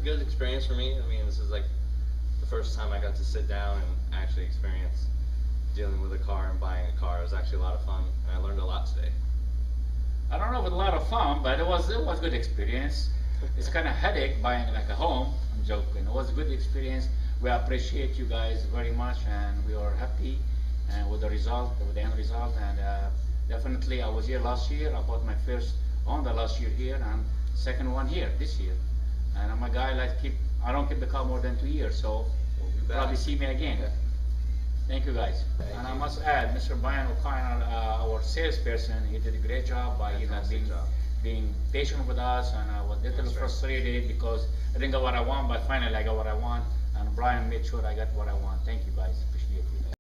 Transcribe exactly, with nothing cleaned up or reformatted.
good experience for me. I mean, this is like the first time I got to sit down and actually experience dealing with a car and buying a car. It was actually a lot of fun, and I learned a lot today. I don't know with a lot of fun, but it was it was good experience. It's kind of headache buying like a home. I'm joking. It was a good experience. We appreciate you guys very much, and we are happy and with the result, with the end result. And uh, definitely, I was here last year. I bought my first Honda last year here, and second one here this year. And I'm a guy like keep. I don't keep the car more than two years, so you'll probably see me again. Yeah. Thank you guys. Thank and you. I must add, Mister Brian O'Connor, uh, our salesperson, he did a great job by you know, being, being patient with us, and I was a little That's frustrated right. because I didn't get what I want, but finally I got what I want, and Brian made sure I got what I want. Thank you guys. Appreciate it.